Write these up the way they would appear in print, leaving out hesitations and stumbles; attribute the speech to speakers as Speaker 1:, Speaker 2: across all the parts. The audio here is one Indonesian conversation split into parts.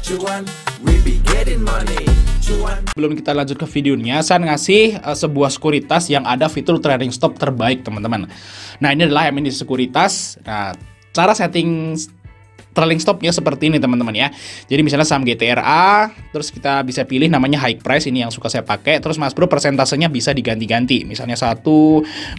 Speaker 1: cuan, we be getting money. Cuan.
Speaker 2: Sebelum kita lanjut ke videonya, saya ngasih sebuah sekuritas yang ada fitur trading stop terbaik, teman-teman. Nah, ini adalah MNC Sekuritas. Nah, cara setting trailing stopnya seperti ini, teman-teman ya. Jadi misalnya saham GTRA, terus kita bisa pilih namanya high price, ini yang suka saya pakai. Terus Mas Bro persentasenya bisa diganti-ganti. Misalnya 1, 2,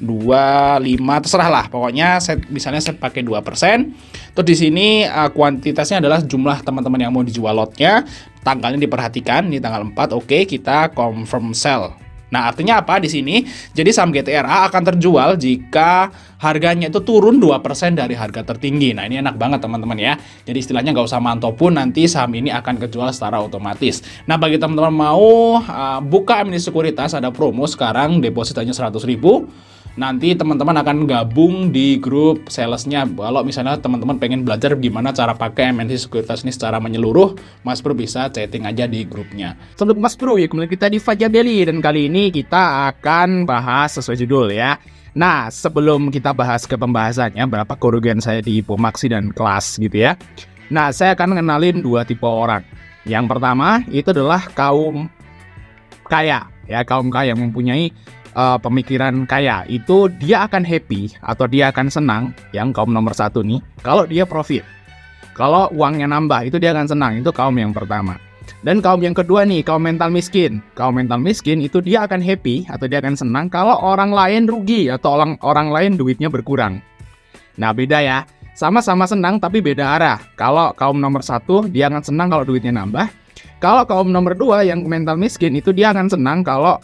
Speaker 2: 5, terserah lah. Pokoknya misalnya saya pakai 2%. Terus di sini kuantitasnya adalah jumlah teman-teman yang mau dijual lotnya. Tanggalnya diperhatikan, di tanggal 4, oke, kita confirm sell. Nah, artinya apa di sini? Jadi saham GTRA akan terjual jika harganya itu turun 2% dari harga tertinggi. Nah, ini enak banget teman-teman ya. Jadi istilahnya nggak usah mantau pun, nanti saham ini akan kejual secara otomatis. Nah, bagi teman-teman mau buka MNC Sekuritas, ada promo sekarang, deposit hanya 100.000. Nanti teman-teman akan gabung di grup salesnya. Kalau misalnya teman-teman pengen belajar gimana cara pakai MNC Sekuritas ini secara menyeluruh, Mas Bro bisa chatting aja di grupnya.
Speaker 3: Sobat Mas Bro, ya kembali kita di Fajar Daily, dan kali ini kita akan bahas sesuai judul ya. Nah, sebelum kita bahas ke pembahasannya, berapa kerugian saya di IPO Maxi dan Kelas gitu ya. Nah, saya akan kenalin dua tipe orang. Yang pertama itu adalah kaum kaya ya, kaum kaya yang mempunyai pemikiran kaya. Itu dia akan happy atau dia akan senang, yang kaum nomor 1 nih, kalau dia profit, kalau uangnya nambah, itu dia akan senang. Itu kaum yang pertama. Dan kaum yang kedua nih, kaum mental miskin. Kaum mental miskin itu dia akan happy atau dia akan senang kalau orang lain rugi atau orang lain duitnya berkurang. Nah, beda ya, sama-sama senang tapi beda arah. Kalau kaum nomor 1 dia akan senang kalau duitnya nambah. Kalau kaum nomor 2 yang mental miskin itu dia akan senang kalau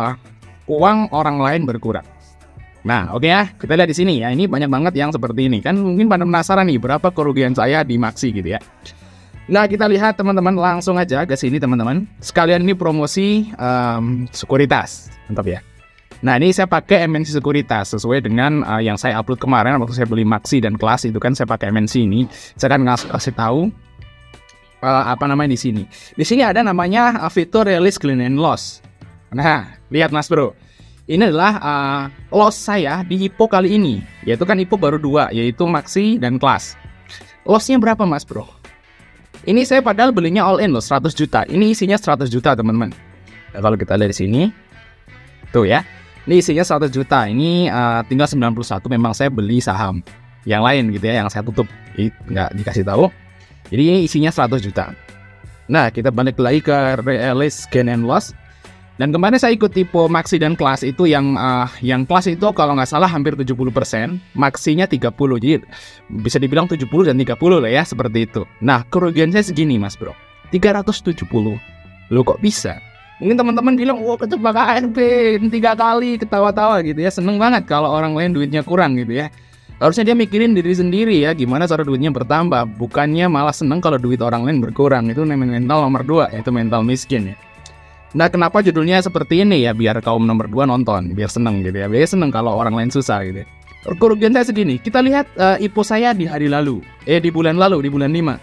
Speaker 3: uang orang lain berkurang. Nah, oke ya, kita lihat di sini ya. Ini banyak banget yang seperti ini. Kan mungkin pada penasaran nih berapa kerugian saya di Maxi gitu ya. Nah, kita lihat teman-teman, langsung aja ke sini teman-teman. Sekalian ini promosi sekuritas. Mantap ya. Nah, ini saya pakai MNC Sekuritas sesuai dengan yang saya upload kemarin waktu saya beli Maxi dan Kelas, itu kan saya pakai MNC ini. Saya akan kasih tahu apa namanya di sini. Di sini ada namanya fitur release gain and loss. Nah, lihat Mas Bro, ini adalah loss saya di IPO kali ini. Yaitu kan IPO baru 2, yaitu Maxi dan Kelas. Lossnya berapa Mas Bro? Ini saya padahal belinya all in loh, 100 juta. Ini isinya 100 juta teman-teman. Nah, kalau kita lihat di sini, tuh ya, ini isinya 100 juta. Ini tinggal 91 memang saya beli saham yang lain gitu ya, yang saya tutup. Nggak dikasih tahu. Jadi ini isinya 100 juta. Nah, kita balik lagi ke release gain and loss. Dan kemarin saya ikut tipe Maxi dan Kelas itu yang Kelas itu kalau nggak salah hampir 70%, Maxinya 30%. Jadi bisa dibilang 70 dan 30 lah ya, seperti itu. Nah, kerugian saya segini Mas Bro, 370. Loh kok bisa? Mungkin teman-teman bilang, wah kecebak ARB 3 kali, ketawa-tawa gitu ya. Seneng banget kalau orang lain duitnya kurang gitu ya. Harusnya dia mikirin diri sendiri ya, gimana cara duitnya bertambah. Bukannya malah seneng kalau duit orang lain berkurang. Itu mental nomor 2, yaitu mental miskin ya. Nah, kenapa judulnya seperti ini ya? Biar kaum nomor 2 nonton, biar seneng gitu ya. Biar seneng kalau orang lain susah gitu. Kerugian saya segini. Kita lihat IPO saya di hari lalu. Di bulan lalu, di bulan 5.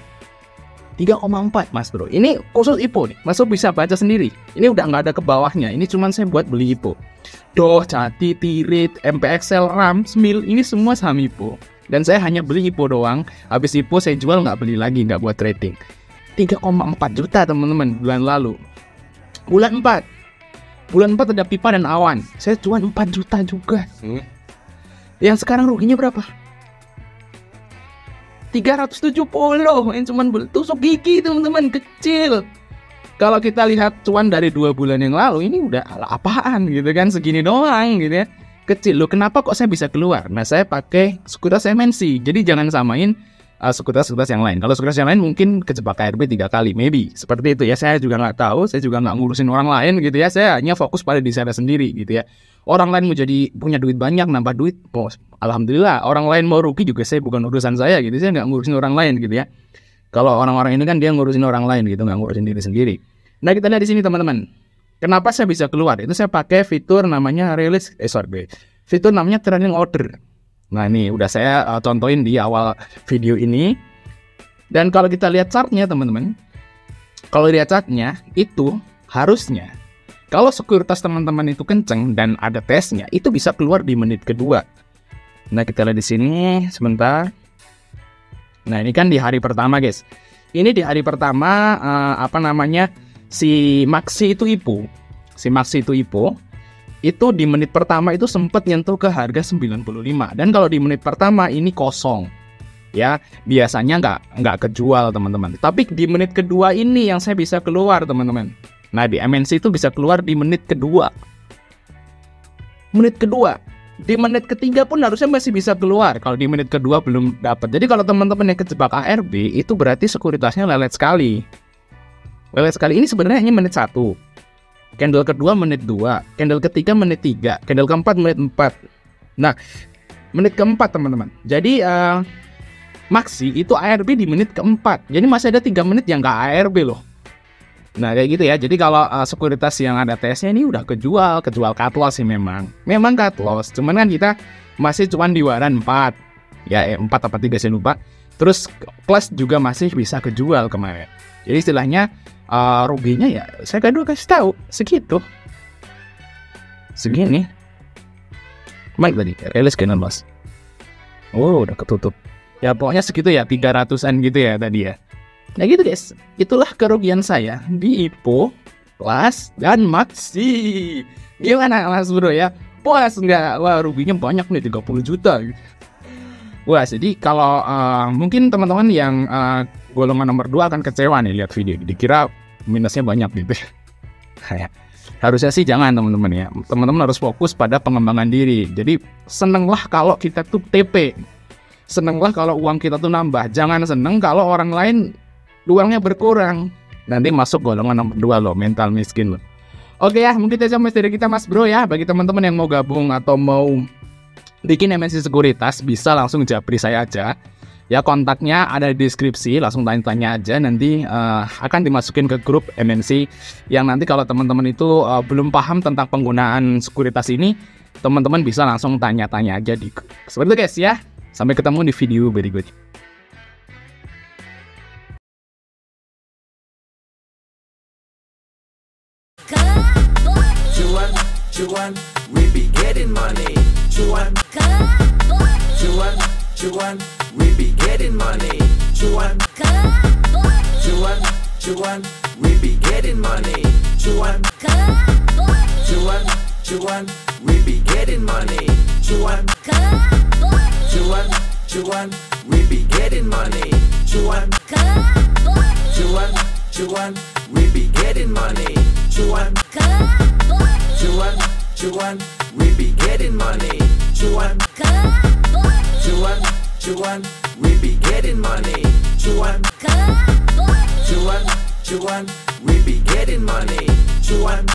Speaker 3: 3,4 Mas Bro. Ini khusus IPO nih. Mas Bro bisa baca sendiri. Ini udah nggak ada ke bawahnya. Ini cuman saya buat beli IPO. Doh, Cati, Tirit, MPXL, RAM, Smil, ini semua saham IPO. Dan saya hanya beli IPO doang. Habis IPO saya jual, nggak beli lagi, nggak buat trading. 3,4 juta teman-teman bulan lalu. Bulan 4 ada Pipa dan Awan, saya cuma 4 juta juga. Yang sekarang ruginya berapa? 370. Yang cuma tusuk gigi teman-teman, kecil. Kalau kita lihat cuan dari 2 bulan yang lalu, ini udah apaan gitu kan, segini doang gitu ya. Kecil loh, kenapa kok saya bisa keluar? Nah, saya pakai sekuritas MNC. Jadi jangan samain sekuritas yang lain. Kalau sekuritas yang lain mungkin kejebak KRB 3 kali, maybe seperti itu ya. Saya juga nggak tahu, saya juga nggak ngurusin orang lain gitu ya. Saya hanya fokus pada diri saya sendiri gitu ya. Orang lain mau jadi punya duit banyak, nambah duit, alhamdulillah. Orang lain mau rugi juga saya, bukan urusan saya gitu. Saya nggak ngurusin orang lain gitu ya. Kalau orang-orang ini kan dia ngurusin orang lain gitu, nggak ngurusin diri sendiri. Nah, kita lihat di sini teman-teman. Kenapa saya bisa keluar? Itu saya pakai fitur namanya fitur namanya trailing order. Nah, ini udah saya contohin di awal video ini. Dan kalau kita lihat chartnya teman-teman, kalau lihat chartnya itu harusnya kalau sekuritas teman-teman itu kenceng dan ada tesnya, itu bisa keluar di menit kedua. Nah, kita lihat di sini sebentar. Nah, ini kan di hari pertama guys. ini di hari pertama si Maxi itu IPO. Itu di menit pertama itu sempat nyentuh ke harga 95. Dan kalau di menit pertama ini kosong. Ya, biasanya nggak kejual, teman-teman. Tapi di menit kedua ini yang saya bisa keluar, teman-teman. Nah, di MNC itu bisa keluar di menit kedua. Di menit ketiga pun harusnya masih bisa keluar. Kalau di menit kedua belum dapat. Jadi kalau teman-teman yang kejebak ARB, itu berarti sekuritasnya lelet sekali. Ini sebenarnya hanya menit 1. Candle kedua menit 2, candle ketiga menit 3, candle keempat menit 4. Nah, menit keempat, teman-teman. Jadi Maxi itu ARB di menit keempat. Jadi masih ada 3 menit yang nggak ARB loh. Nah, kayak gitu ya. Jadi kalau sekuritas yang ada TS-nya ini udah kejual cut loss sih memang cut loss. Cuman kan kita masih cuman di waran 4. Ya, 4 apa 3 saya lupa. Terus plus juga masih bisa kejual kemarin. Jadi istilahnya ruginya ya saya kasih tahu segini. Mike tadi rilis kanan mas. Oh, udah ketutup. Ya pokoknya segitu ya, 300-an gitu ya tadi ya. Nah gitu guys, itulah kerugian saya di IPO, Plus, dan Maxi. Gimana mas bro ya? Puas nggak? Wah, ruginya banyak nih, 30 juta. Wah, jadi kalau mungkin teman-teman yang golongan nomor 2 akan kecewa nih lihat video ini. Dikira minusnya banyak gitu. Harusnya sih jangan, teman-teman ya. Teman-teman harus fokus pada pengembangan diri. Jadi senenglah kalau kita tuh TP. Senenglah kalau uang kita tuh nambah. Jangan seneng kalau orang lain uangnya berkurang. Nanti masuk golongan nomor 2 loh, mental miskin loh. Oke ya, mungkin itu aja dari kita mas bro ya. Bagi teman-teman yang mau gabung atau mau bikin MNC sekuritas, bisa langsung japri saya aja. Ya, kontaknya ada di deskripsi, langsung tanya-tanya aja. Nanti akan dimasukin ke grup MNC yang nanti kalau teman-teman itu belum paham tentang penggunaan sekuritas ini, teman-teman bisa langsung tanya-tanya aja di grup. Seperti itu guys ya. Sampai ketemu di video berikutnya.
Speaker 1: Cuan, we be getting money. Cuan, we be getting money. Cuan, we be getting money. Cuan, we be getting money. Cuan, we be getting money. Cuan, we be getting money. Cuan, we be getting money. Cuan, we be getting money. Cuan, we be getting money. Cuan.